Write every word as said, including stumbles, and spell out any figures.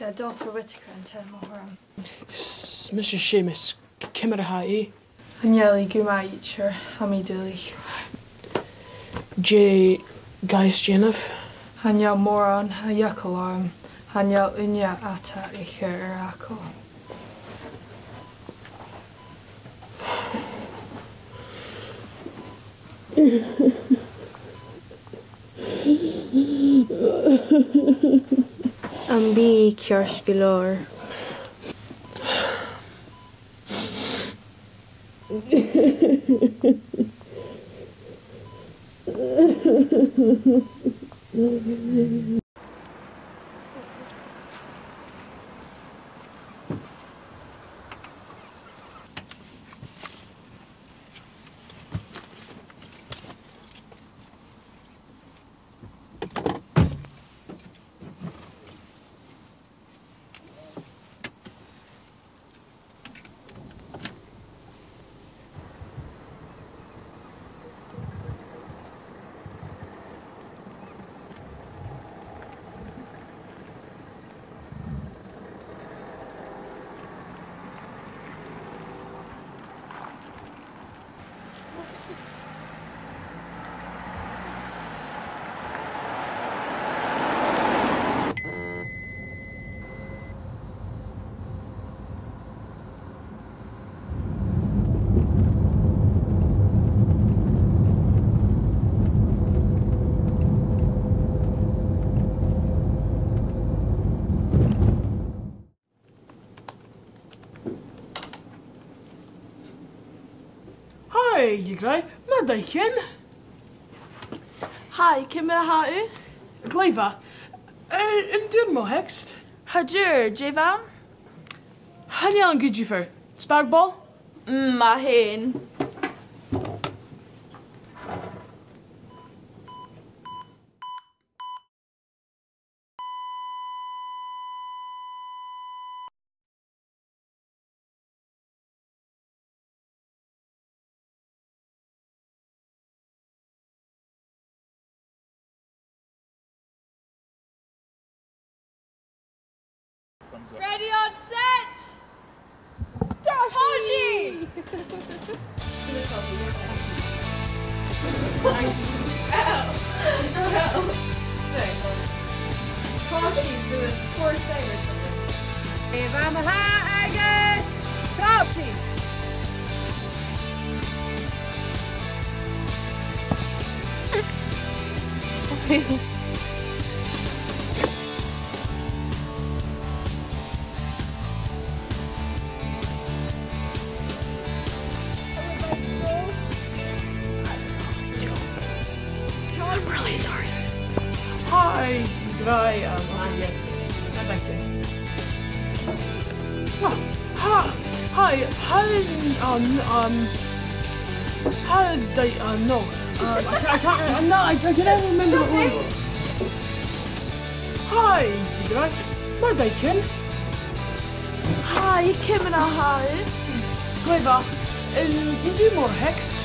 Ke daughter Whitaker and Ted Mohoram. Mister Seamus, Kimmer Hai. Hanyeli Guma Eacher, Hammy Dilly. J. Gaius Jennifer. Hanya Moran, Hayakalarm, Hanya Unya Ata Icher Irako. Ambi Kiosh Galore. Hi, you guy. Madaiken. Hi, Kimmer Hau. Glaiva. Uh, in Dunmo Hext. Hajur, Javan. Hanyal Gijifer. Spagball. Mm, my hen. Ready on set! Toshi! Toshi's doing four thing or something. If I'm high, I guess, Toshi! I'm really sorry. Hi, guy. Um, hi, yeah. Madaiken. Oh, hi, hi, hi, um, um, hi, di- uh, no. Uh, I, I can't, I'm not, I, I can never remember what it was. Hi, you guy. Madaiken. Hi, Kimmer Hau. Glaiva. Uh, can you do more Hext?